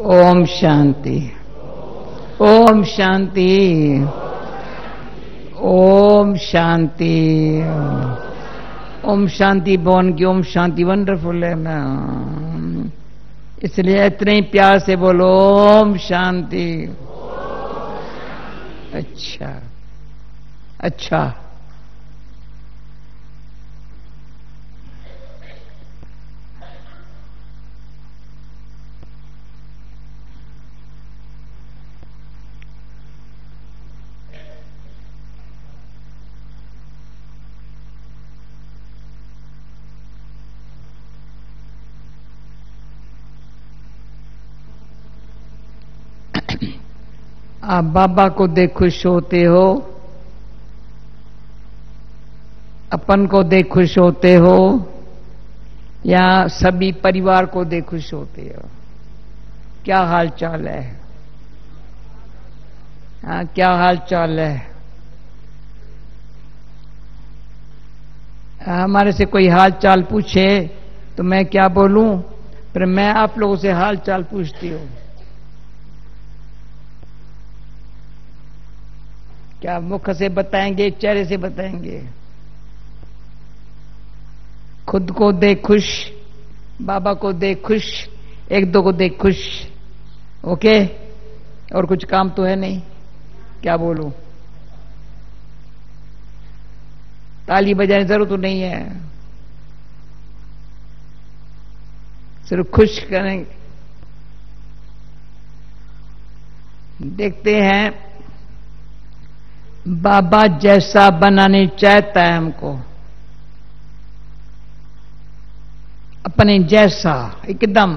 Om Shanti, Om Shanti, Om Shanti, Om Shanti. Bone की Om Shanti wonderful है ना, इसलिए इतने ही प्यार से बोलो ओम शांति। अच्छा अच्छा। आप बाबा को देख खुश होते हो, अपन को देख खुश होते हो, या सभी परिवार को देख खुश होते हो? क्या हाल चाल है? हाँ, क्या हाल चाल है? हमारे से कोई हाल चाल पूछे तो मैं क्या बोलूं, पर मैं आप लोगों से हाल चाल पूछती हूं। क्या मुख से बताएंगे, चेहरे से बताएंगे? खुद को देख खुश, बाबा को देख खुश, एक दो को देख खुश। ओके, और कुछ काम तो है नहीं, क्या बोलूं? ताली बजाने जरूरत तो नहीं है, सिर्फ खुश करें। देखते हैं बाबा जैसा बनाने चाहता है हमको, अपने जैसा एकदम।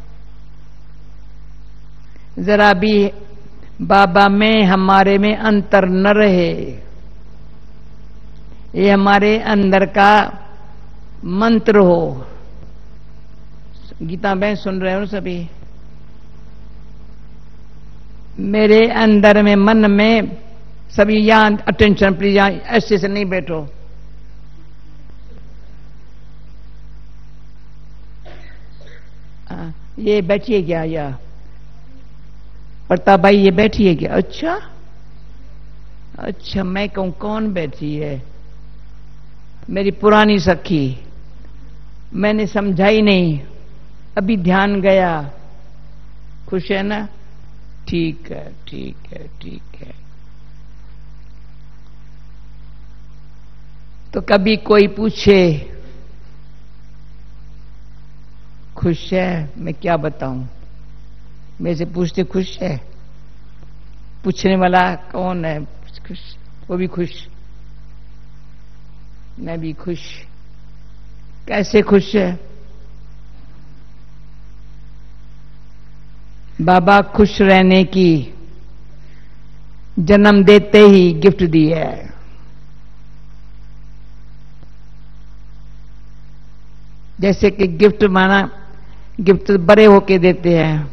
जरा भी बाबा में हमारे में अंतर न रहे, ये हमारे अंदर का मंत्र हो। गीता बहन सुन रहे हो सभी? मेरे अंदर में, मन में, सभी यहां अटेंशन प्लीज, यहां ऐसे से नहीं बैठो। ये बैठिए क्या? या प्रताप भाई ये बैठिए क्या? अच्छा अच्छा, मैं कहूं कौन बैठी है? मेरी पुरानी सखी, मैंने समझाई नहीं, अभी ध्यान गया। खुश है ना? ठीक है ठीक है ठीक है। तो कभी कोई पूछे खुश है, मैं क्या बताऊं? मेरे से पूछते खुश है? पूछने वाला कौन है? खुश, वो भी खुश, मैं भी खुश। कैसे खुश है? बाबा खुश रहने की जन्म देते ही गिफ्ट दी है। जैसे कि गिफ्ट माना, गिफ्ट बड़े होके देते हैं।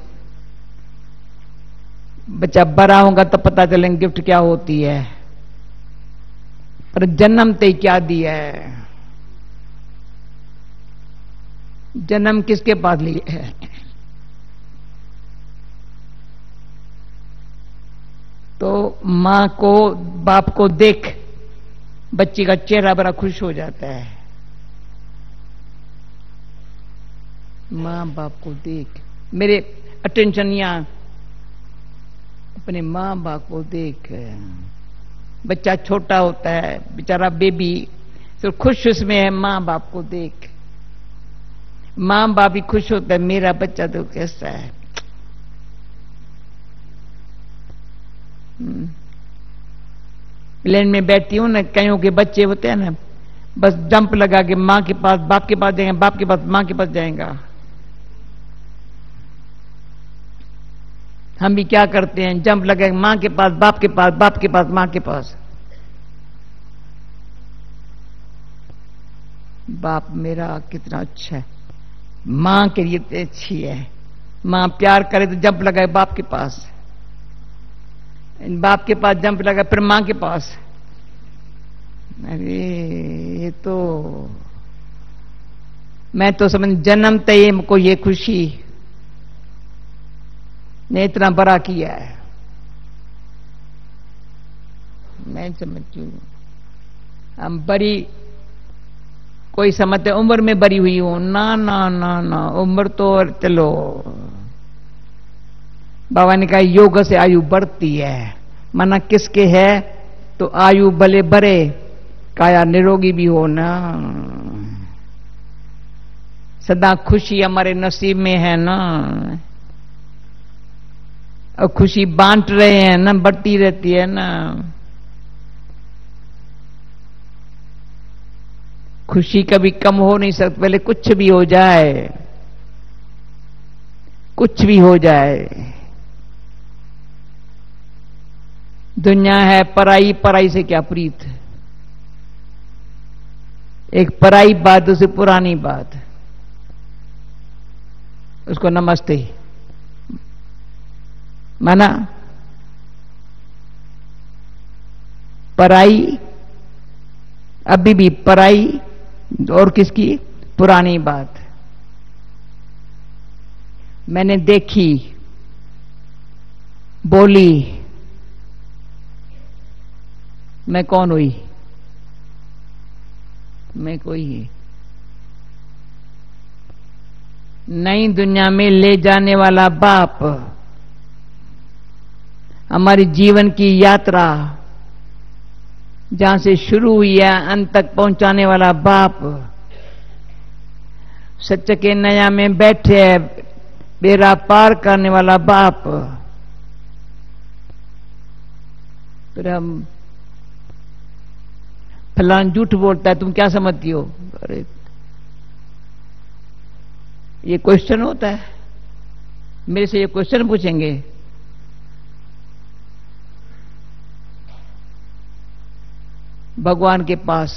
बच्चा बड़ा होगा तो पता चलेंगे गिफ्ट क्या होती है, पर जन्म ते क्या दिया है? जन्म किसके पास लिया है? तो मां को, बाप को देख बच्ची का चेहरा बड़ा खुश हो जाता है। मां बाप को देख, मेरे अटेंशन यहां, अपने मां बाप को देख। बच्चा छोटा होता है, बेचारा बेबी, तो खुश उसमें है। मां बाप को देख, मां बाप भी खुश होता है, मेरा बच्चा तो कैसा है। प्लेन में बैठती हूं ना, कईयों के बच्चे होते हैं ना, बस जंप लगा के मां के पास, बाप के पास जाएंगे, बाप के पास मां के पास जाएगा। हम भी क्या करते हैं, जंप लगा मां के पास, बाप के पास, बाप के पास, मां के पास। बाप मेरा कितना अच्छा है, मां के लिए तो अच्छी है। मां प्यार करे तो जंप लगाए बाप के पास, बाप के पास जंप लगा फिर मां के पास। अरे ये तो, मैं तो समझ जन्म तय हमको ये खुशी, ने इतना बड़ा किया है। मैं समझती हूँ हम बड़ी, कोई समझते उम्र में बड़ी हुई हो, ना ना ना ना, उम्र तो चलो, बाबा ने कहा योग से आयु बढ़ती है। मना किसके है तो आयु भले बढ़े, काया निरोगी भी हो ना। सदा खुशी हमारे नसीब में है ना, और खुशी बांट रहे हैं ना, बढ़ती रहती है ना। खुशी कभी कम हो नहीं सकती, पहले कुछ भी हो जाए, कुछ भी हो जाए। दुनिया है पराई, पराई से क्या प्रीत। एक पराई बात, दूसरी पुरानी बात, उसको नमस्ते माना। पराई अभी भी पराई, और किसकी पुरानी बात। मैंने देखी, बोली, मैं कौन हुई, मैं कोई नई दुनिया में ले जाने वाला बाप, हमारी जीवन की यात्रा जहां से शुरू हुई है अंत तक पहुंचाने वाला बाप, सच के नया में बैठे है, बेड़ा पार करने वाला बाप। फिर हम फलान झूठ बोलता है, तुम क्या समझती हो? अरे ये क्वेश्चन होता है, मेरे से ये क्वेश्चन पूछेंगे। भगवान के पास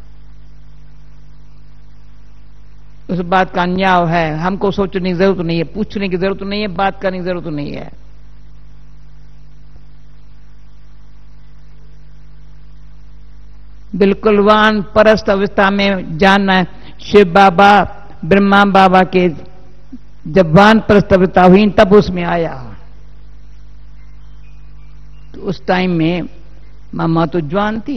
उस बात का न्याय है, हमको सोचने की जरूरत नहीं है, पूछने की जरूरत नहीं है, बात करने की जरूरत नहीं है। बिल्कुल वान परस्त अवस्था में जानना है। शिव बाबा ब्रह्मा बाबा के जब वान परस्त अवस्था हुई तब उसमें आया। तो उस टाइम में मामा तो जवान थी,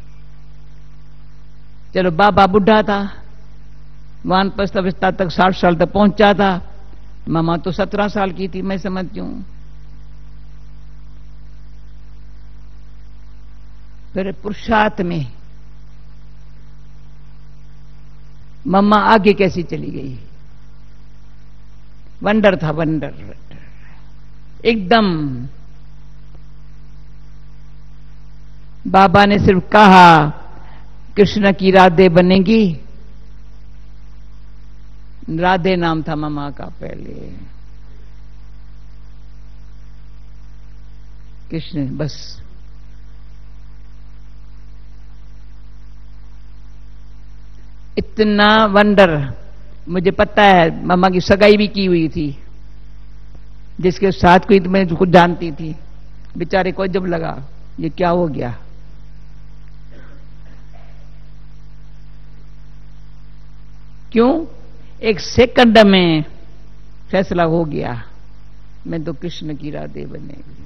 चलो बाबा बुढ़ा था, वान परस्त अवस्था तक 60 साल तक पहुंचा था। मामा तो 17 साल की थी, मैं समझती हूं। फिर पुरुषार्थ में मम्मा आगे कैसी चली गई, वंडर था, वंडर एकदम। बाबा ने सिर्फ कहा कृष्ण की राधे बनेगी, राधे नाम था मम्मा का पहले, कृष्ण बस। इतना वंडर, मुझे पता है मम्मा की सगाई भी की हुई थी, जिसके साथ कोई मैं खुद जानती थी। बेचारे को जब लगा ये क्या हो गया, क्यों? एक सेकंड में फैसला हो गया, मैं तो कृष्ण की राधे बनेगी।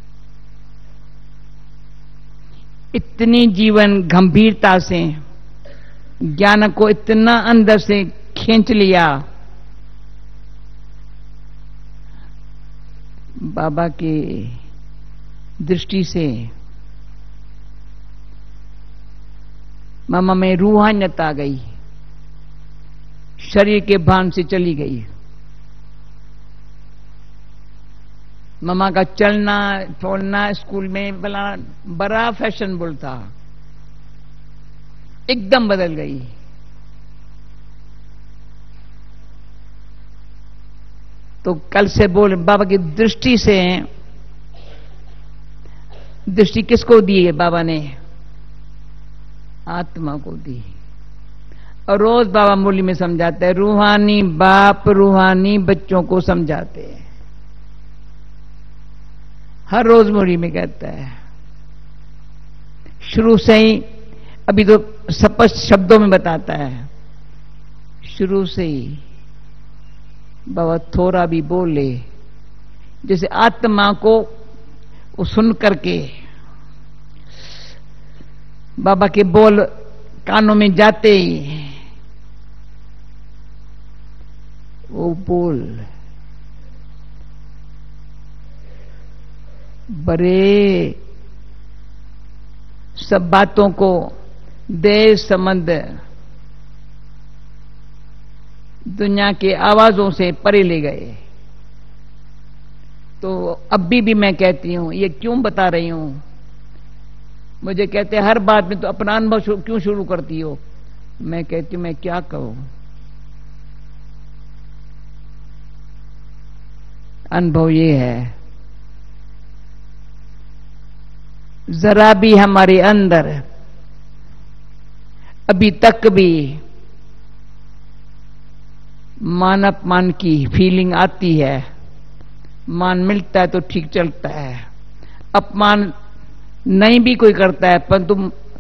इतनी जीवन गंभीरता से ज्ञान को इतना अंदर से खींच लिया। बाबा की दृष्टि से मामा में रूहानियत आ गई, शरीर के भान से चली गई। मामा का चलना फोड़ना स्कूल में बड़ा फैशनेबल था, एकदम बदल गई। तो कल से बोल, बाबा की दृष्टि से, दृष्टि किसको दी है बाबा ने? आत्मा को दी। और रोज बाबा मुरली में समझाते हैं, रूहानी बाप रूहानी बच्चों को समझाते हैं, हर रोज मुरली में कहता है। शुरू से ही, अभी तो स्पष्ट शब्दों में बताता है, शुरू से ही बाबा थोड़ा भी बोले जैसे आत्मा को वो सुन करके बाबा के बोल कानों में जाते ही वो बोल बड़े सब बातों को देश संबंध दुनिया के आवाजों से परे ले गए। तो अभी भी मैं कहती हूं, ये क्यों बता रही हूं? मुझे कहते हैं हर बात में तो अपना अनुभव क्यों शुरू करती हो? मैं कहती हूं मैं क्या कहूं, अनुभव ये है, जरा भी हमारे अंदर अभी तक भी मान अपमान की फीलिंग आती है, मान मिलता है तो ठीक चलता है, अपमान नहीं भी कोई करता है, परंतु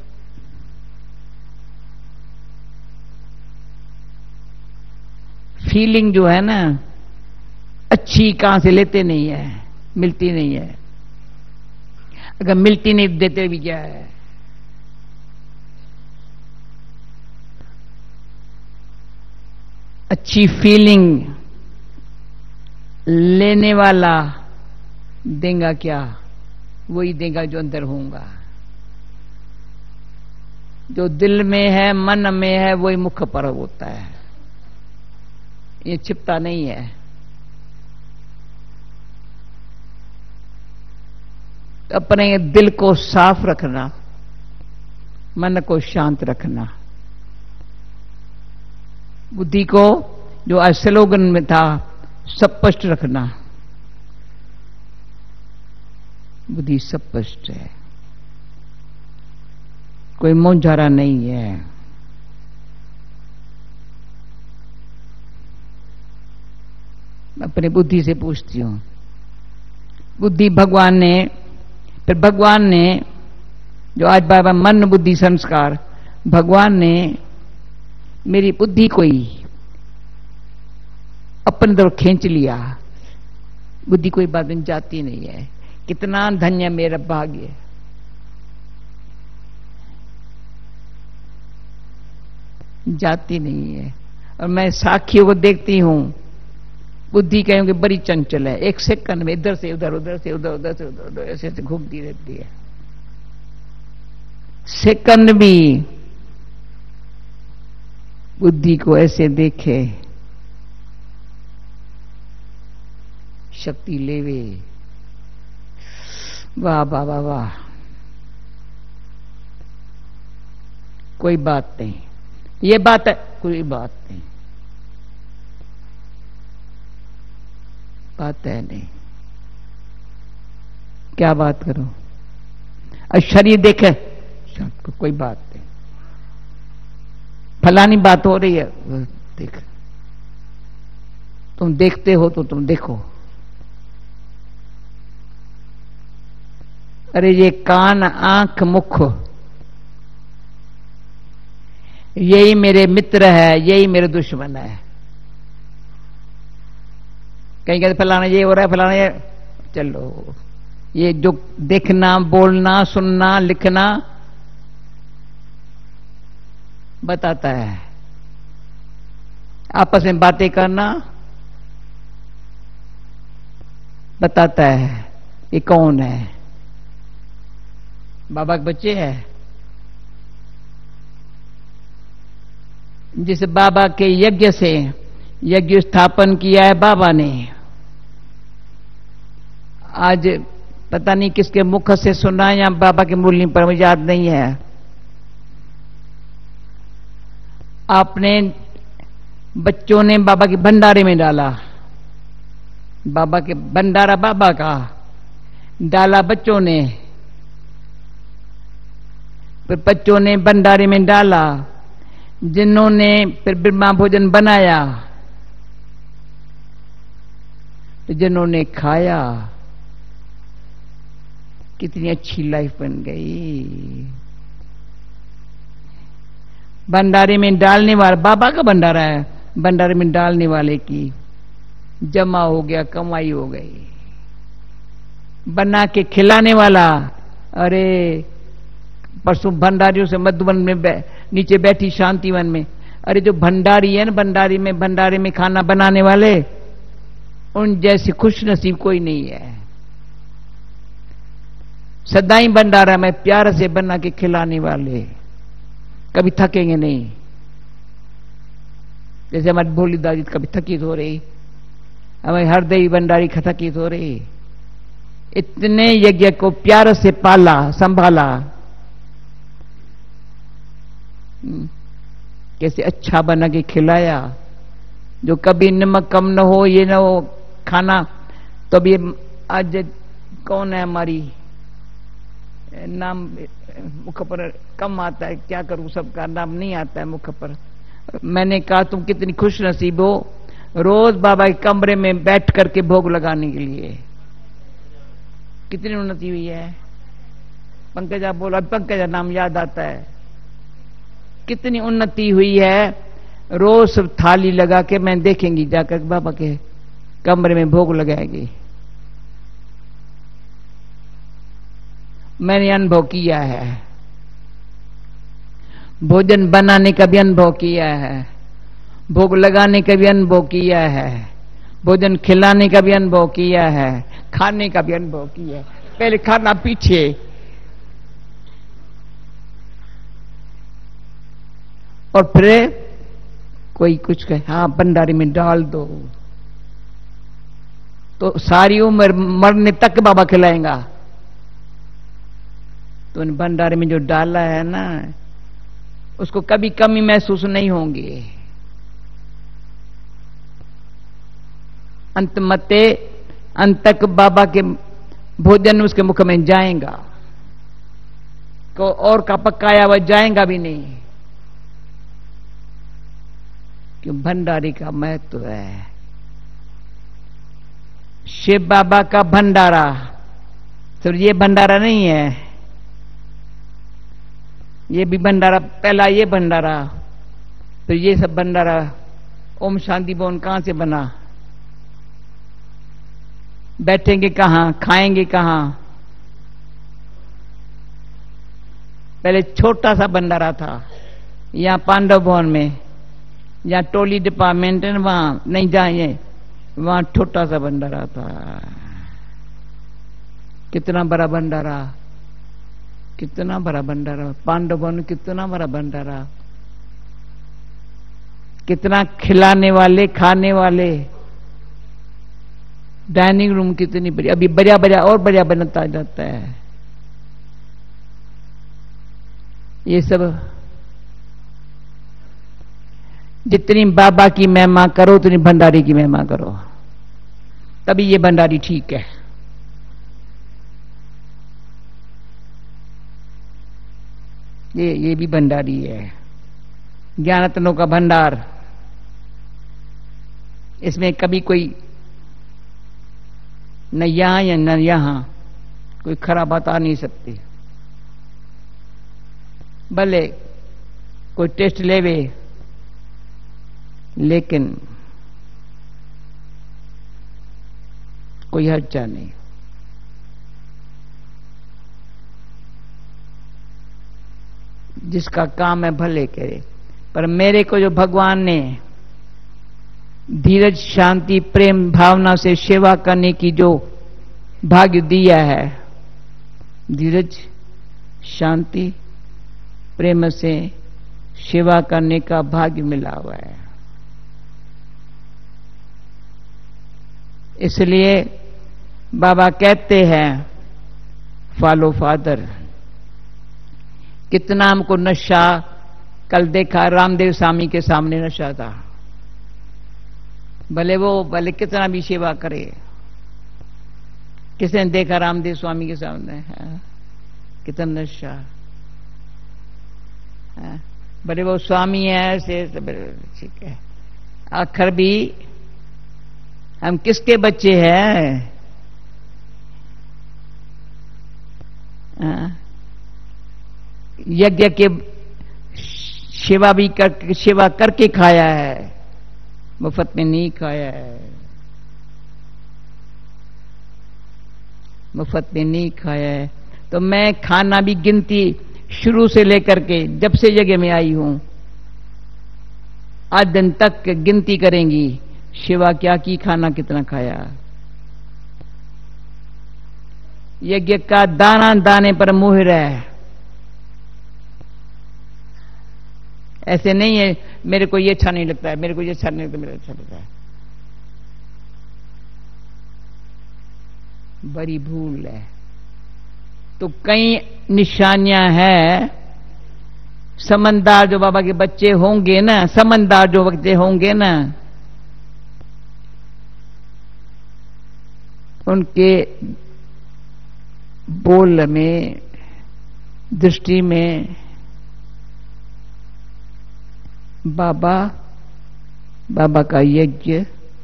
फीलिंग जो है ना अच्छी कहां से लेते नहीं है, मिलती नहीं है। अगर मिलती नहीं देते भी क्या है? अच्छी फीलिंग लेने वाला देगा क्या? वही देगा जो अंदर होगा। जो दिल में है, मन में है, वही मुख पर होता है, ये छिपता नहीं है। अपने दिल को साफ रखना, मन को शांत रखना, बुद्धि को जो आज स्लोगन में था स्पष्ट रखना। बुद्धि स्पष्ट है, कोई मोंझारा नहीं है। अपने बुद्धि से पूछती हूं, बुद्धि भगवान ने, फिर भगवान ने जो आज बाबा मन बुद्धि संस्कार, भगवान ने मेरी बुद्धि को ही अपनी तरफ खींच लिया। बुद्धि कोई बात में जाती नहीं है। कितना धन्य मेरा भाग्य, जाती नहीं है। और मैं साखियों को देखती हूं, बुद्धि कहूं कि बड़ी चंचल है, एक सेकंड में इधर से उधर, उधर से उधर, उधर से उधर, ऐसे ऐसे घूमती रहती है। सेकंड भी बुद्धि को ऐसे देखे, शक्ति लेवे। वाह वाह वाह वाह, कोई बात नहीं, ये बात है, कोई बात नहीं, बात है नहीं, क्या बात करूं? अब शरीर देखे, कोई बात नहीं, फलानी बात हो रही है, देख, तुम देखते हो तो तुम देखो। अरे ये कान, आंख, मुख, यही मेरे मित्र है, यही मेरे दुश्मन है। कहीं कहते फलाना ये हो रहा है, फलाना ये, चलो ये जो देखना, बोलना, सुनना, लिखना बताता है, आपस में बातें करना बताता है, ये कौन है? बाबा के बच्चे हैं। जिस बाबा के यज्ञ से यज्ञ स्थापन किया है बाबा ने, आज पता नहीं किसके मुख से सुना या बाबा के मूल्य पर, मुझे याद नहीं है। आपने बच्चों ने बाबा के भंडारे में डाला, बाबा के भंडारा बाबा का डाला बच्चों ने, फिर बच्चों ने भंडारे में डाला, जिन्होंने फिर ब्रह्मा भोजन बनाया, तो जिन्होंने खाया, कितनी अच्छी लाइफ बन गई। भंडारे में डालने वाला बाबा का भंडारा है, भंडारे में डालने वाले की जमा हो गया, कमाई हो गई। बना के खिलाने वाला। अरे परसों भंडारियों से मधुबन में नीचे बैठी शांतिवन में, अरे जो भंडारी है ना, भंडारे में खाना बनाने वाले, उन जैसी खुश नसीब कोई नहीं है। सदाई भंडारा में प्यार से बना के खिलाने वाले, कभी थकेंगे नहीं। जैसे हमारी भोली दादी कभी थकित हो रही, हमारी हरदई भंडारी थकित हो रही। इतने यज्ञ को प्यार से पाला, संभाला, कैसे अच्छा बना के खिलाया, जो कभी नमक कम न हो, ये न हो खाना। तो अभी आज कौन है हमारी, नाम मुख पर कम आता है, क्या करूं, सबका नाम नहीं आता है मुख पर। मैंने कहा तुम कितनी खुश नसीब हो, रोज बाबा के कमरे में बैठ करके भोग लगाने के लिए। कितनी उन्नति हुई है। पंकजा बोला, पंकजा नाम याद आता है। कितनी उन्नति हुई है। रोज सब थाली लगा के मैं देखेंगी जाकर बाबा के कमरे में भोग लगाएगी। मैंने अनुभव किया है, भोजन बनाने का भी अनुभव किया है, भोग लगाने का भी अनुभव किया है, भोजन खिलाने का भी अनुभव किया है, खाने का भी अनुभव किया है। पहले खाना पीछे, और फिर कोई कुछ कहे, हाँ भंडारे में डाल दो, तो सारी उम्र मरने तक बाबा खिलाएगा। तो उन भंडारे में जो डाला है ना, उसको कभी कमी महसूस नहीं होंगी। अंत तक बाबा के भोजन उसके मुख में जाएगा, को और का पकाया हुआ जाएगा भी नहीं, कि भंडारी का महत्व है। शिव बाबा का भंडारा तो ये भंडारा नहीं है, ये भी भंडारा, पहला ये भंडारा, तो ये सब भंडारा। ओम शांति भवन कहां से बना, बैठेंगे कहां, खाएंगे कहां। पहले छोटा सा भंडारा था, यहां पांडव भवन में, जहां टोली डिपार्टमेंट है वहां नहीं जाइए, वहां छोटा सा भंडारा था। कितना बड़ा भंडारा, कितना बड़ा भंडारा। पांडव भवन कितना बड़ा भंडारा, कितना खिलाने वाले, खाने वाले। डाइनिंग रूम कितनी बड़ी, अभी बढ़िया बढ़िया और बढ़िया बनता जाता है। ये सब जितनी बाबा की महिमा करो उतनी भंडारी की महिमा करो, तभी ये भंडारी ठीक है। ये भी भंडारी है, ज्ञान रत्नों का भंडार। इसमें कभी कोई न यहां या न यहां कोई खराब बात आ नहीं सकती। भले कोई टेस्ट लेवे, लेकिन कोई हर्चा नहीं। जिसका काम है भले करे, पर मेरे को जो भगवान ने धीरज, शांति, प्रेम भावना से सेवा करने की जो भाग्य दिया है, धीरज, शांति, प्रेम से सेवा करने का भाग्य मिला हुआ है। इसलिए बाबा कहते हैं फॉलो फादर। कितना हमको नशा, कल देखा रामदेव स्वामी के सामने नशा था, भले कितना भी सेवा करे। किसने देखा रामदेव स्वामी के सामने है? कितना नशा है। भले वो स्वामी है ऐसे, ठीक है, आखिर भी हम किसके बच्चे हैं? यज्ञ के सेवा करके खाया है, मुफ्त में नहीं खाया है। मुफ्त में नहीं खाया है। तो मैं खाना भी गिनती शुरू से लेकर के जब से जगह में आई हूं आज दिन तक गिनती करेंगी, शिवा क्या की, खाना कितना खाया। यज्ञ का दाना दाने पर मोहर है। ऐसे नहीं है मेरे को ये अच्छा नहीं लगता है, मेरे को ये अच्छा नहीं लगता, मेरे अच्छा लगता है। बड़ी भूल है। तो कई निशानियां हैं। समझदार जो बाबा के बच्चे होंगे ना, समझदार जो बच्चे होंगे ना, उनके बोल में, दृष्टि में बाबा का यज्ञ,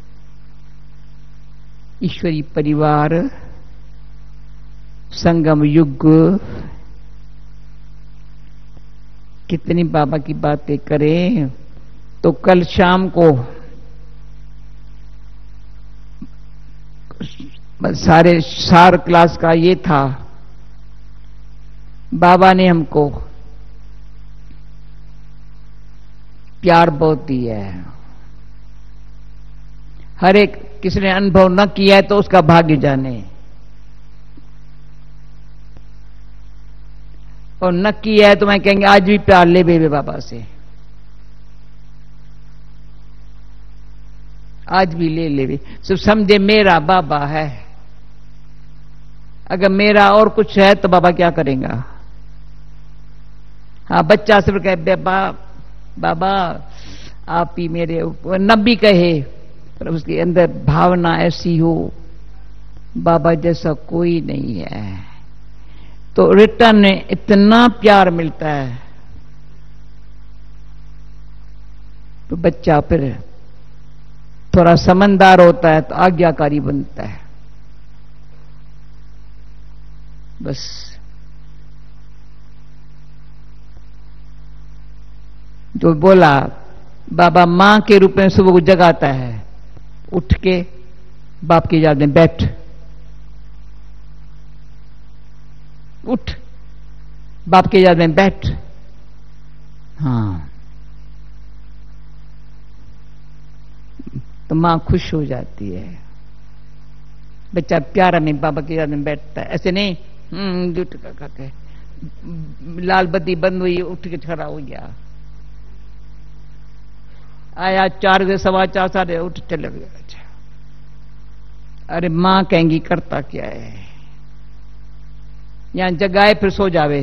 ईश्वरी परिवार, संगम युग, कितनी बाबा की बातें करें। तो कल शाम को सारे सार क्लास का ये था, बाबा ने हमको प्यार बहुत दिया है। हर एक किसी ने अनुभव न किया है तो उसका भाग्य जाने, और न किया है तो मैं कहेंगे आज भी प्यार ले बेबे बाबा से, आज भी ले भी सिर्फ समझे मेरा बाबा है। अगर मेरा और कुछ है तो बाबा क्या करेगा। हाँ, बच्चा सिर्फ कहे बाबा आप ही मेरे, न भी कहे पर उसके अंदर भावना ऐसी हो बाबा जैसा कोई नहीं है, तो रिटर्न में इतना प्यार मिलता है। तो बच्चा फिर थोड़ा समझदार होता है तो आज्ञाकारी बनता है। बस जो बोला बाबा मां के रूप में सुबह को जगाता है, उठ के बाप की याद में बैठ, उठ बाप की याद में बैठ। हाँ, तो मां खुश हो जाती है। बच्चा प्यारा में बाबा की याद में बैठता है। ऐसे नहीं जुट के लाल बत्ती बंद हुई उठ के खड़ा हो गया, आया 4 बजे 4:15 साढ़े उठ चले गया। अच्छा, अरे मां कहेंगी करता क्या है, यहां जगाए फिर सो जावे।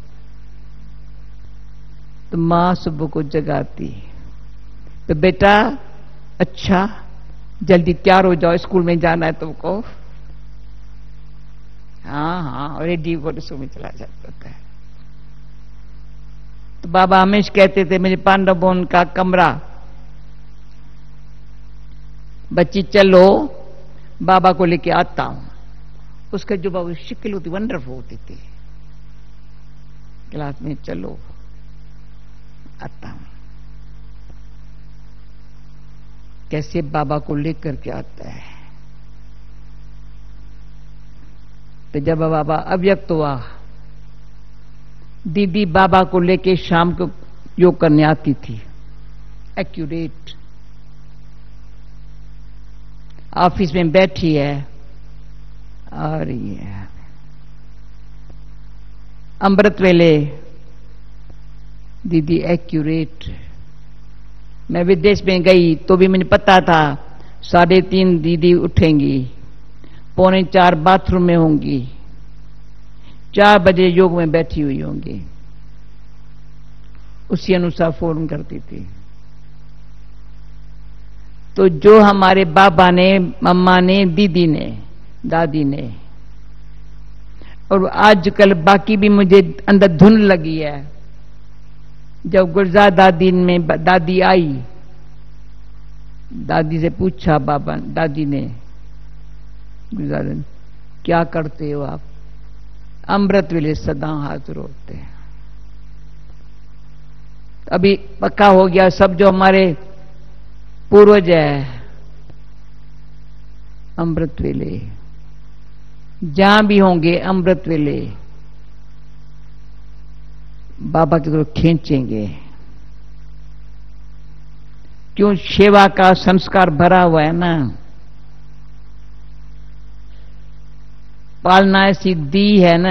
तो मां सुबह को जगाती तो बेटा अच्छा जल्दी तैयार हो जाओ, स्कूल में जाना है तुमको। हाँ रेडी होकर स्कूल में चला जाता है। तो बाबा हमेशा कहते थे मुझे पांडव भवन का कमरा, बच्ची चलो बाबा को लेके आता हूं। उसका जो बाबू शिकल होती वंडरफुल होती थी, क्लास में चलो आता हूं। कैसे बाबा को लेकर के आता है। तो जब बाबा अव्यक्त हुआ, दीदी बाबा को लेके शाम को योग करने आती थी, एक्यूरेट। ऑफिस में बैठी है और ये अमृत वेले दीदी एक्यूरेट। मैं विदेश में गई तो भी मुझे पता था 3:30 दीदी उठेंगी, 3:45 बाथरूम में होंगी, 4 बजे योग में बैठी हुई होंगी। उसी अनुसार फोन करती थी। तो जो हमारे बाबा ने, मम्मा ने, दीदी ने, दादी ने, और आजकल बाकी भी मुझे अंदर धुन लगी है। जब गुलजार दादी में दादी आई, दादी से पूछा बाबा, दादी ने गुलजार ने, क्या करते हो आप? अमृत वेले सदा हाजिर होते हैं। अभी पक्का हो गया सब जो हमारे पूर्वज है, अमृत वेले जहां भी होंगे अमृत वेले बाबा की तरफ खींचेंगे। क्यों? सेवा का संस्कार भरा हुआ है ना, पालना ऐसी दी है ना,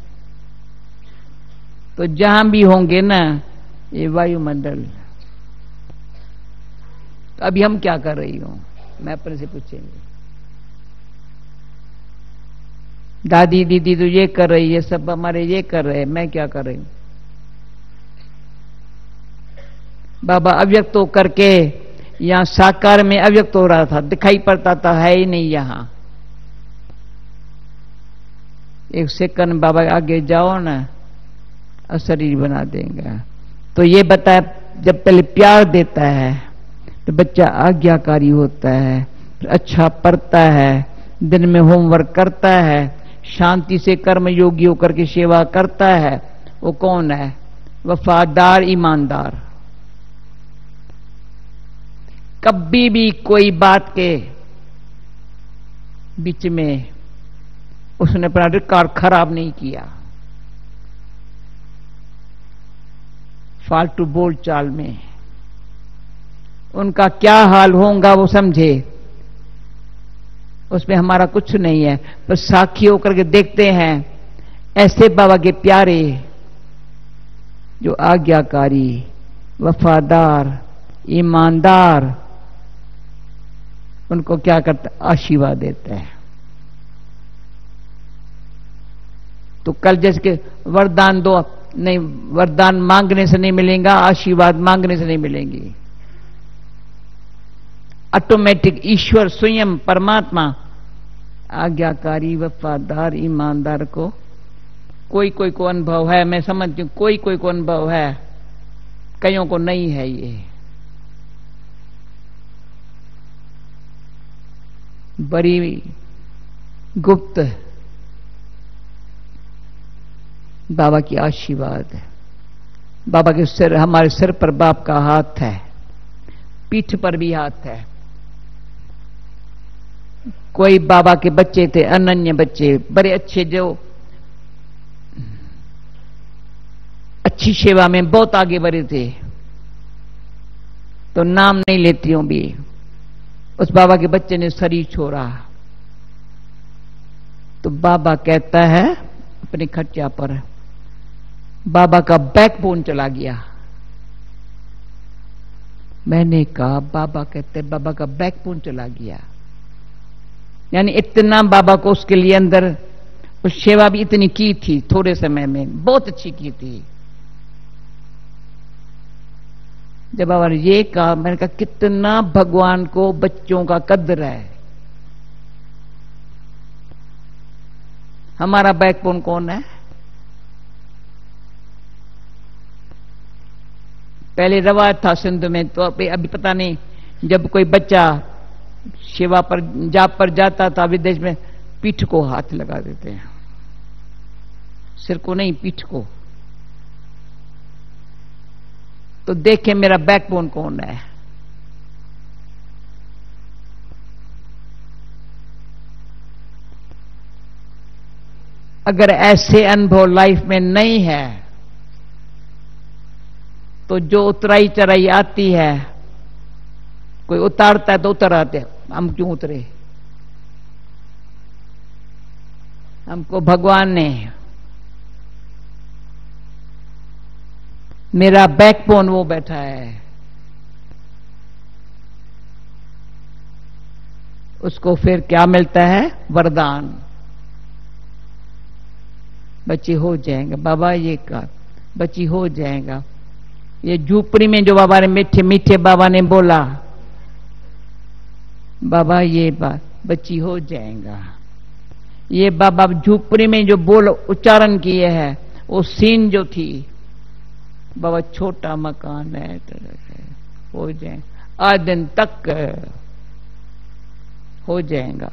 तो जहां भी होंगे ना ये वायुमंडल। तो अभी हम क्या कर रही हूं, मैं अपने से पूछेंगे। दादी दीदी तो ये कर रही है, सब हमारे ये कर रहे हैं, मैं क्या कर रही हूं? बाबा अव्यक्त हो करके यहां साकार में अव्यक्त हो रहा था, दिखाई पड़ता था, है ही नहीं यहां। एक सेकंड बाबा आगे जाओ ना, शरीर बना देंगे। तो ये बताया, जब पहले प्यार देता है तो बच्चा आज्ञाकारी होता है, अच्छा पढ़ता है, दिन में होमवर्क करता है, शांति से कर्म योगी होकर के सेवा करता है। वो कौन है? वफादार, ईमानदार। कभी भी कोई बात के बीच में उसने अपना रिकॉर्ड खराब नहीं किया, फालतू बोल चाल में। उनका क्या हाल होगा वो समझे, उसमें हमारा कुछ नहीं है, पर साक्षी होकर के देखते हैं ऐसे बाबा के प्यारे जो आज्ञाकारी, वफादार, ईमानदार, उनको क्या करता? आशीर्वाद देता है। तो कल जैसे कि वरदान दो, नहीं, वरदान मांगने से नहीं मिलेगा, आशीर्वाद मांगने से नहीं मिलेंगी। ऑटोमेटिक ईश्वर स्वयं परमात्मा आज्ञाकारी, वफादार, ईमानदार को कोई कोई को अनुभव है, मैं समझती हूं कोई कोई को अनुभव है, कईयों को नहीं है। ये बड़ी गुप्त बाबा की आशीर्वाद है। बाबा के सिर, हमारे सिर पर बाप का हाथ है, पीठ पर भी हाथ है। कोई बाबा के बच्चे थे, अनन्य बच्चे, बड़े अच्छे, जो अच्छी सेवा में बहुत आगे बढ़े थे, तो नाम नहीं लेती हूं भी। उस बाबा के बच्चे ने शरीर छोड़ा, तो बाबा कहता है अपने खटिया पर, बाबा का बैकबोन चला गया। मैंने कहा, बाबा कहते बाबा का बैकबोन चला गया, यानी इतना बाबा को उसके लिए अंदर, उस सेवा भी इतनी की थी, थोड़े समय में बहुत अच्छी की थी। जब बाबा ने ये कहा, मैंने कहा कितना भगवान को बच्चों का कद्र है। हमारा बैकबोन कौन है? पहले रवाज था सिंध में, तो अभी पता नहीं, जब कोई बच्चा सेवा पर, जाप पर जाता था विदेश में, पीठ को हाथ लगा देते हैं, सिर को नहीं, पीठ को। तो देखे मेरा बैकबोन कौन है। अगर ऐसे अनुभव लाइफ में नहीं है, तो जो उतराई चढ़ाई आती है, कोई उतारता है तो उतर आते, हम क्यों उतरे? हमको भगवान ने, मेरा बैकबोन वो बैठा है, उसको फिर क्या मिलता है? वरदान। बच्ची हो जाएगा, बाबा ये कहा, बच्ची हो जाएगा। ये झूपड़ी में जो बाबा ने मीठे मीठे बाबा ने बोला, बाबा ये बात, बच्ची हो जाएगा। ये बाबा झूपड़ी में जो बोल उच्चारण किए हैं, वो सीन जो थी, बाबा छोटा मकान है, हो जाए, आज दिन तक हो जाएगा।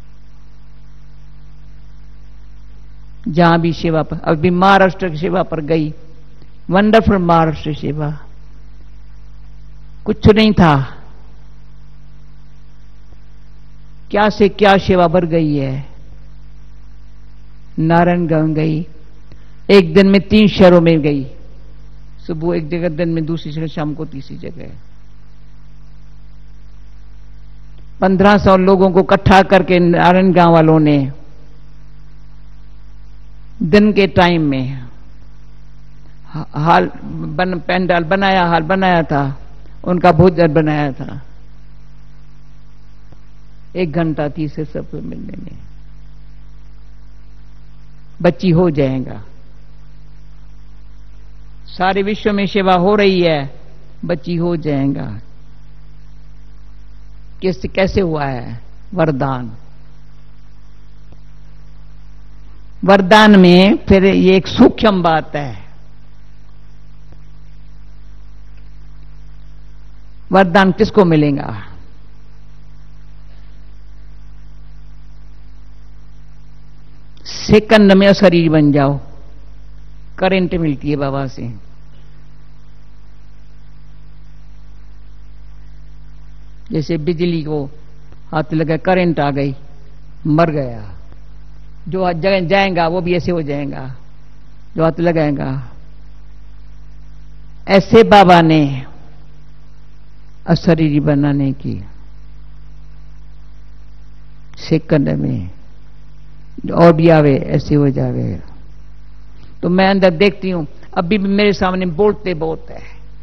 जहां भी सेवा पर, अभी महाराष्ट्र की सेवा पर गई, वंडरफुल महाराष्ट्र सेवा, कुछ नहीं था, क्या से क्या सेवा बढ़ गई है। नारायणगंज गई, एक दिन में 3 शहरों में गई, सुबह एक जगह, दिन में दूसरी जगह, शाम को तीसरी जगह। 1500 लोगों को इकट्ठा करके नारायणगांव वालों ने दिन के टाइम में पेंडाल बनाया, हाल बनाया था, उनका भोजन बनाया था। 1 घंटा थी से सबको मिलने में। बच्ची हो जाएगा, सारे विश्व में सेवा हो रही है, बच्ची हो जाएगा। कैसे हुआ है? वरदान। वरदान में फिर ये एक सूक्ष्म बात है। वरदान किसको मिलेगा? सेकंड में शरीर बन जाओ, करंट मिलती है बाबा से। जैसे बिजली को हाथ लगा, करंट आ गई, मर गया। जो जगह जाएगा वो भी ऐसे हो जाएगा, जो हाथ लगाएगा। ऐसे बाबा ने अशरीरी बनाने की सेकंड में, और भी आवे ऐसे हो जावे। तो मैं अंदर देखती हूं, अभी भी मेरे सामने बोलते बहुत है।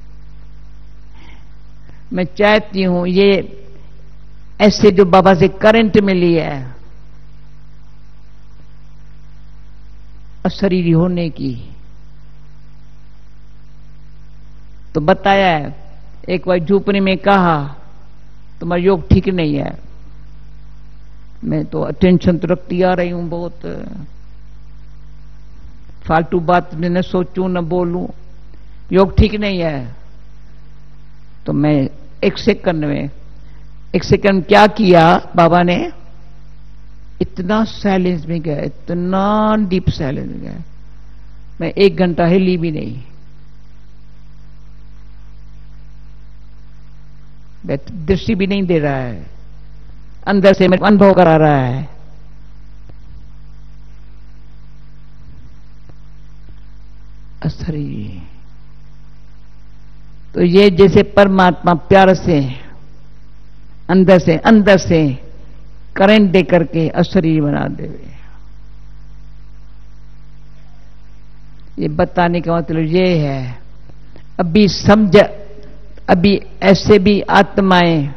मैं चाहती हूं ये ऐसे जो बाबा से करंट मिली है अशरीरी होने की, तो बताया है। एक बार झूपने में कहा तुम्हारा योग ठीक नहीं है। मैं तो अटेंशन तो रखती आ रही हूं, बहुत फालतू बात न सोचूं न बोलूं, योग ठीक नहीं है। तो मैं एक सेकंड क्या किया बाबा ने, इतना साइलेंस में गया, इतना डीप साइलेंस में गया, मैं 1 घंटा हिली भी नहीं। दृष्टि भी नहीं दे रहा है, अंदर से मैं अनुभव करा रहा है। अशरीरी। तो ये जैसे परमात्मा प्यार से अंदर से करंट दे करके अशरीरी बना देवे। ये बताने का मतलब ये है, अभी समझ, अभी ऐसे भी आत्माएं,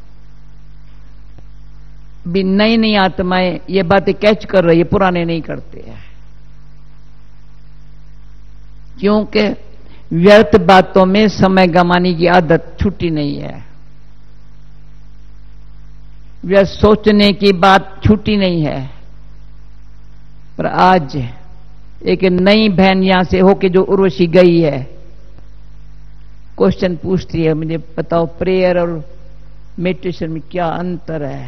भी नई आत्माएं ये बातें कैच कर रही है, पुराने नहीं करते हैं। क्योंकि व्यर्थ बातों में समय गंवाने की आदत छूटी नहीं है, व्यर्थ सोचने की बात छूटी नहीं है। पर आज एक नई बहन यहां से होके जो उर्वशी गई है, क्वेश्चन पूछती है, मुझे बताओ प्रेयर और मेडिटेशन में क्या अंतर है?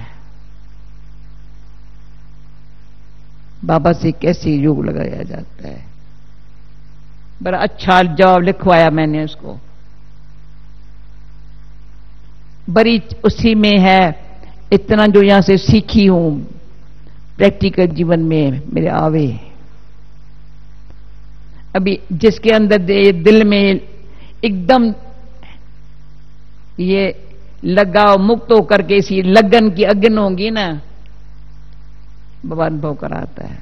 बाबा से कैसे योग लगाया जाता है? बड़ा अच्छा जवाब लिखवाया मैंने उसको। बड़ी उसी में है, इतना जो यहां से सीखी हूं प्रैक्टिकल जीवन में मेरे आवे। अभी जिसके अंदर दिल में एकदम ये लगाव मुक्त होकर के इसी लगन की अग्नि होगी ना, बाबा अनुभव कराता है।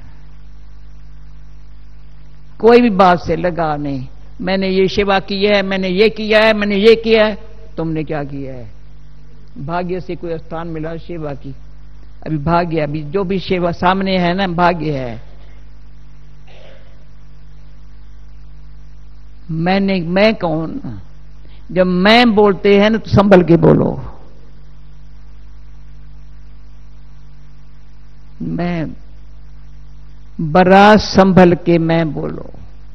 कोई भी बात से लगा नहीं, मैंने ये सेवा की है, मैंने ये किया है, मैंने ये किया है। तुमने क्या किया है? भाग्य से कोई स्थान मिला सेवा की, अभी भाग्य, अभी जो भी सेवा सामने है ना, भाग्य है। मैं कौन? जब मैं बोलते हैं ना तो संभल के बोलो। मैं बड़ा संभल के मैं बोलो।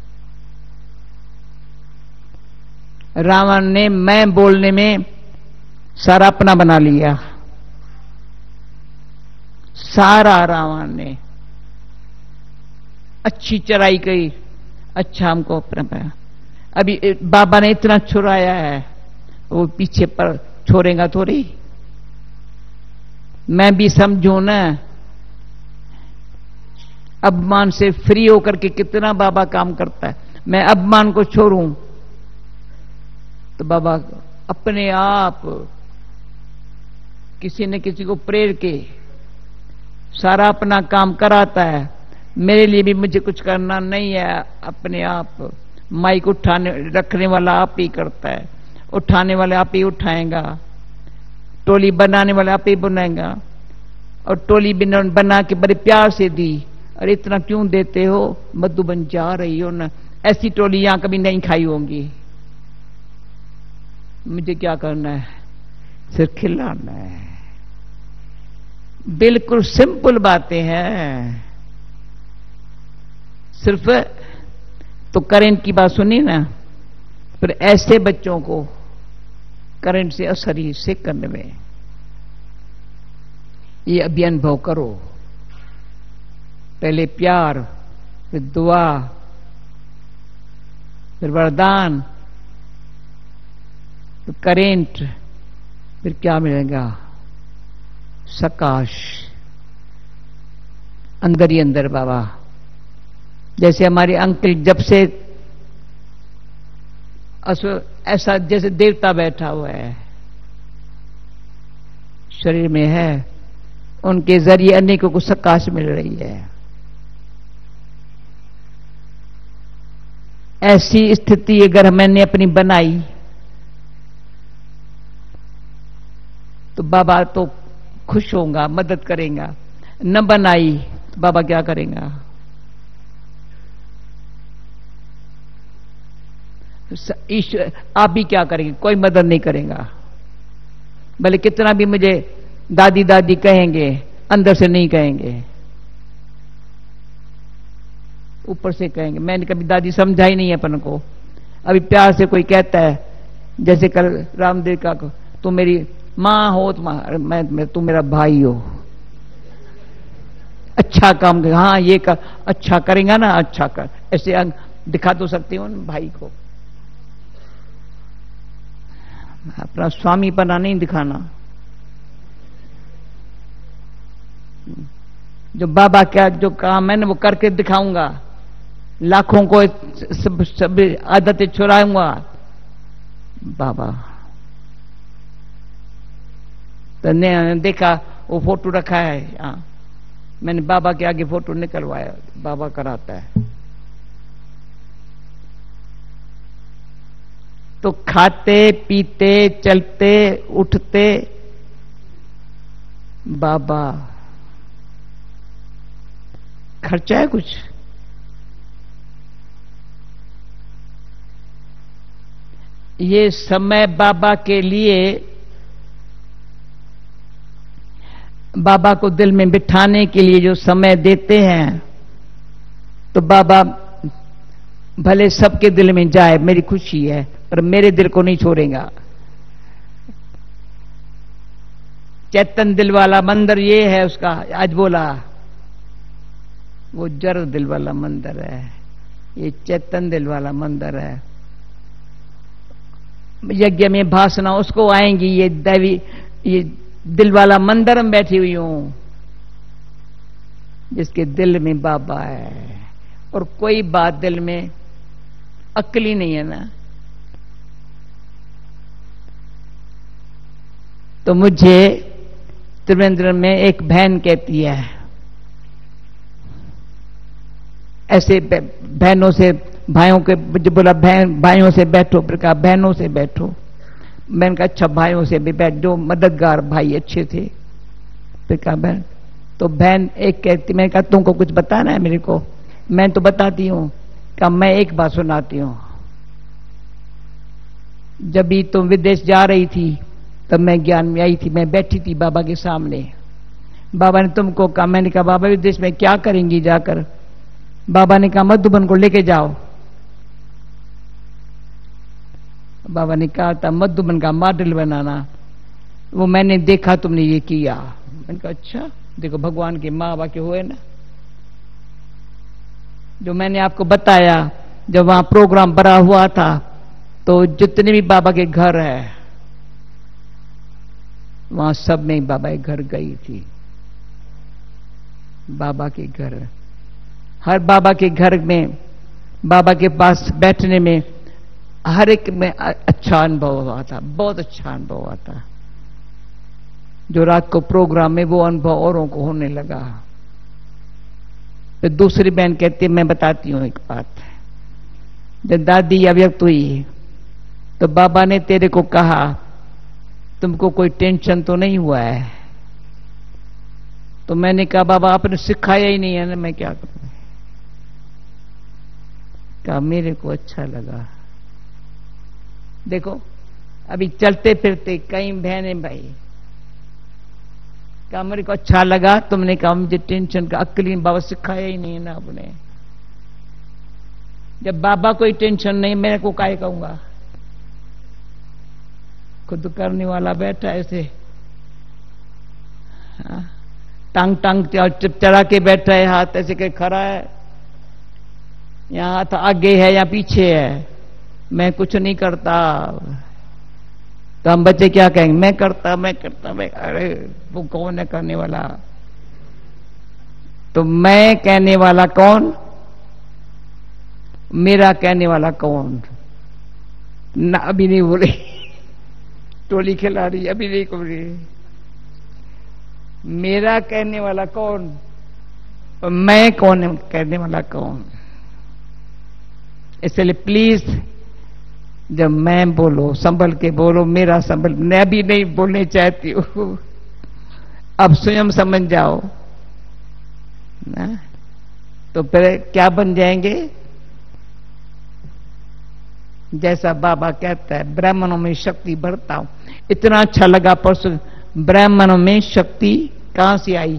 रावण ने मैं बोलने में सारा अपना बना लिया, सारा रावण ने। अच्छी चराई की, अच्छा हमको अपना। अभी बाबा ने इतना छुड़ाया है, वो पीछे पर छोड़ेगा थोड़ी। मैं भी समझू ना, अपमान से फ्री होकर के कितना बाबा काम करता है। मैं अपमान को छोड़ूं तो बाबा अपने आप किसी न किसी को प्रेर के सारा अपना काम कराता है। मेरे लिए भी मुझे कुछ करना नहीं है, अपने आप माइक उठाने रखने वाला आप ही करता है, उठाने वाले आप ही उठाएगा, टोली बनाने वाला आप ही बनाएगा। और टोली बना के बड़े प्यार से दी। और इतना क्यों देते हो, मधुबन जा रही हो ना, ऐसी टोली यहां कभी नहीं खाई होंगी। मुझे क्या करना है, सिर्फ खिलाना है। बिल्कुल सिंपल बातें हैं। सिर्फ तो करंट की बात सुनी ना, फिर ऐसे बच्चों को करंट से असर ही से करने में ये अभी अनुभव करो। पहले प्यार, फिर दुआ, फिर वरदान, फिर करेंट, फिर क्या मिलेगा, सकाश अंदर ही अंदर। बाबा जैसे हमारे अंकल जब से ऐसा जैसे देवता बैठा हुआ है शरीर में है, उनके जरिए अनेकों को सकाश मिल रही है। ऐसी स्थिति अगर मैंने अपनी बनाई तो बाबा तो खुश होगा, मदद करेगा। न बनाई तो बाबा क्या करेगा? ईश्वर आप भी क्या करेंगे? कोई मदद नहीं करेगा। भले कितना भी मुझे दादी दादी कहेंगे, अंदर से नहीं कहेंगे, ऊपर से कहेंगे। मैंने कभी दादी समझा ही नहीं है अपन को। अभी प्यार से कोई कहता है, जैसे कल रामदेव का, तुम मेरी मां हो, मैं तुम मेरा भाई हो, अच्छा काम कर, हाँ ये कर, अच्छा करेगा ना, अच्छा कर, ऐसे दिखा तो सकती हूँ भाई को। अपना स्वामी पना नहीं दिखाना। जो बाबा क्या जो काम है ना वो करके दिखाऊंगा, लाखों को सब आदतें छुड़ाऊंगा। बाबा तो ने देखा वो फोटो रखा है यहाँ, मैंने बाबा के आगे फोटो निकलवाया, बाबा कराता है। तो खाते पीते चलते उठते बाबा, खर्चा है कुछ? ये समय बाबा के लिए, बाबा को दिल में बिठाने के लिए जो समय देते हैं, तो बाबा भले सबके दिल में जाए, मेरी खुशी है, पर मेरे दिल को नहीं छोड़ेगा। चैतन दिल वाला मंदिर ये है उसका, आज बोला वो जड़ दिल वाला मंदिर है, ये चैतन दिल वाला मंदिर है। यज्ञ में भाषणा उसको आएंगी, ये दैवी, ये दिल वाला मंदिर में बैठी हुई हूं, जिसके दिल में बाबा है। और कोई बात दिल में अक्ल ही नहीं है ना। तो मुझे त्रिवेंद्र में एक बहन कहती है, ऐसे बहनों से भाइयों के, जो बोला बहन भाइयों से बैठो, फिर कहा बहनों से बैठो। मैंने कहा अच्छा भाइयों से भी बैठ, जो मददगार भाई अच्छे थे। फिर कहा बहन, तो बहन एक कहती, मैंने कहा तुमको कुछ बताना है मेरे को? मैं तो बताती हूं। कहा मैं एक बात सुनाती हूं। जब भी तुम विदेश जा रही थी तब मैं ज्ञान में आई थी, मैं बैठी थी बाबा के सामने। बाबा ने तुमको कहा, मैंने कहा बाबा विदेश में क्या करेंगी जाकर? बाबा ने कहा मधुबन को लेके जाओ। बाबा ने कहा था मधुबन का मॉडल बनाना, वो मैंने देखा तुमने ये किया। मैंने कहा अच्छा, देखो भगवान के माँ बाप के हुए ना, जो मैंने आपको बताया। जब वहां प्रोग्राम बना हुआ था तो जितने भी बाबा के घर है वहां सब में बाबा के घर गई थी। बाबा के घर हर बाबा के घर में, बाबा के पास बैठने में हर एक में अच्छा अनुभव हुआ था, बहुत अच्छा अनुभव हुआ था। जो रात को प्रोग्राम में वो अनुभव औरों को होने लगा। फिर दूसरी बहन कहती है, मैं बताती हूं एक बात। जब दादी अव्यक्त हुई तो बाबा ने तेरे को कहा तुमको कोई टेंशन तो नहीं हुआ है? तो मैंने कहा बाबा आपने सिखाया ही नहीं है ना, मैं क्या करूं? कहा मेरे को अच्छा लगा। देखो अभी चलते फिरते कई बहनें भाई, कहा मेरे को अच्छा लगा, तुमने कहा मुझे टेंशन का अक्ली बाबा सिखाया ही नहीं है ना आपने। जब बाबा कोई टेंशन नहीं, मेरे को काहे कहूंगा? खुद करने वाला बैठा ऐसे टांग टांग चढ़ा के बैठा है, हाथ ऐसे के खड़ा है, यहां हाथ आगे है या पीछे है, मैं कुछ नहीं करता। तो हम बच्चे क्या कहेंगे? मैं करता मैं। अरे वो कौन है करने वाला? तो मैं कहने वाला कौन? मेरा कहने वाला कौन? ना अभी नहीं बोले, टोली खिला रही, अभी नहीं बोले। मेरा कहने वाला कौन? मैं कौन है कहने वाला कौन? इसलिए प्लीज जब मैं बोलो संभल के बोलो, मेरा संभल। मैं भी नहीं बोलने चाहती हूं, अब स्वयं समझ जाओ ना, तो फिर क्या बन जाएंगे? जैसा बाबा कहता है, ब्राह्मणों में शक्ति भरता हूं। इतना अच्छा लगा परसों, ब्राह्मणों में शक्ति कहां से आई?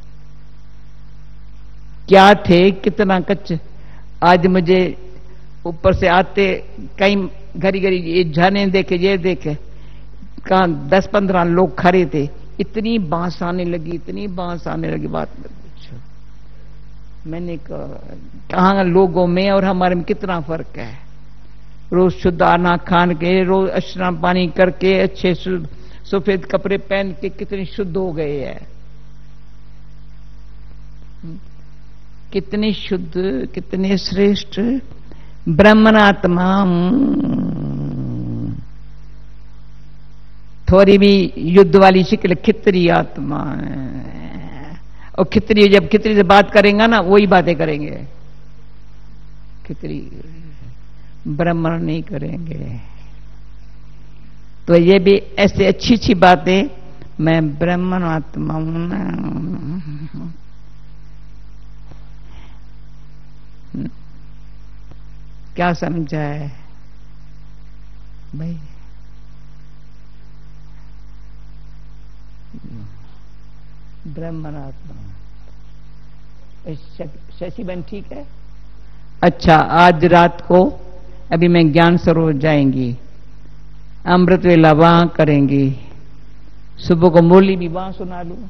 क्या थे, कितना कच्चे। आज मुझे ऊपर से आते कई घड़ी घड़ी ये जाने देखे, ये देखे, कहा 10-15 लोग खड़े थे, इतनी बांस आने लगी, इतनी बांस आने लगी, बात मत पूछो। मैंने कहा लोगों में और हमारे में कितना फर्क है। रोज शुद्ध आना खान के, रोज स्नान पानी करके, अच्छे सफेद कपड़े पहन के कितने शुद्ध हो गए हैं, कितने शुद्ध, कितने श्रेष्ठ ब्रह्मणात्मा। थोड़ी भी युद्ध वाली शिकल खितरी आत्मा है। और खितरी जब खितरी से बात करेंगे ना, वही बातें करेंगे, खितरी ब्राह्मण नहीं करेंगे। तो ये भी ऐसे अच्छी अच्छी बातें, मैं ब्राह्मण आत्मा हूं। क्या समझा है भाई? ब्रह्मणात्मा। शशि बहन ठीक है? अच्छा, आज रात को अभी मैं ज्ञान सरोवर जाएंगी, अमृत वेला वहां करेंगी, सुबह को मुरली भी वहां सुना लू।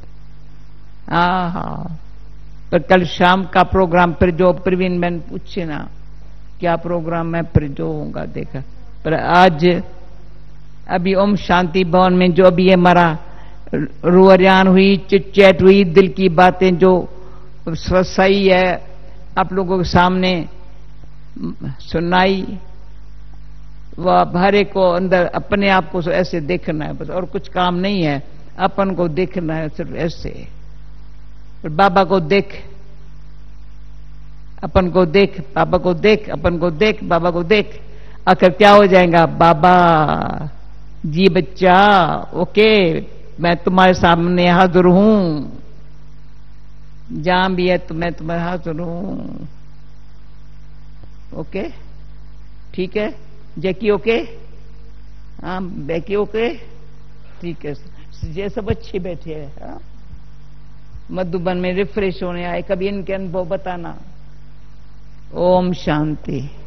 हाँ, पर कल शाम का प्रोग्राम फिर जो प्रवीण बहन पूछे ना क्या प्रोग्राम में फिर जो होगा देखा। पर आज अभी ओम शांति भवन में जो अभी हमारा रुआरियान हुई, चिटचैट हुई, दिल की बातें जो सही है आप लोगों के सामने सुनाई, वह हरे को अंदर अपने आप को ऐसे देखना है बस, और कुछ काम नहीं है। अपन को देखना है सिर्फ ऐसे। बाबा को देख, अपन को देख, बाबा को देख, अपन को देख, बाबा को देख। आखिर क्या हो जाएगा? बाबा जी बच्चा, ओके मैं तुम्हारे सामने हाजिर हूं, जहां भी है तो मैं तुम्हारे हाजिर हूं। ओके ठीक है जैकी, ओके हाँ बैकी ओके ठीक है। ये सब अच्छे बैठे हैं। हाँ? मधुबन में रिफ्रेश होने आए, कभी इनके अनुभव बताना। ओम शांति।